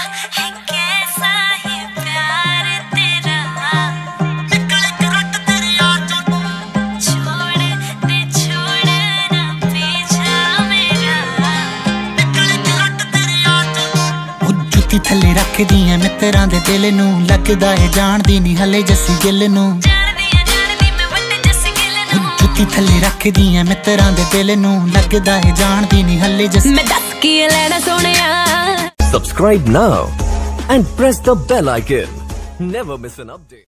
है कैसा ही प्यार तेरा, निकल के रट तेरी आंचों, छोड़ना पीछा मेरा, निकल के रट तेरी आंचों। जुत्ती थल्ले रख दियां मित्रां दे दिल नूं, लगदा है जाणदी नहीं हले जस्सी गिल नूं, जुत्ती थल्ले रख दियां मित्रां दे दिल नूं, लगदा है जाणदी नहीं हले जस्सी। मैं दस की लेना सोहणिया। Subscribe now and press the bell icon. Never miss an update.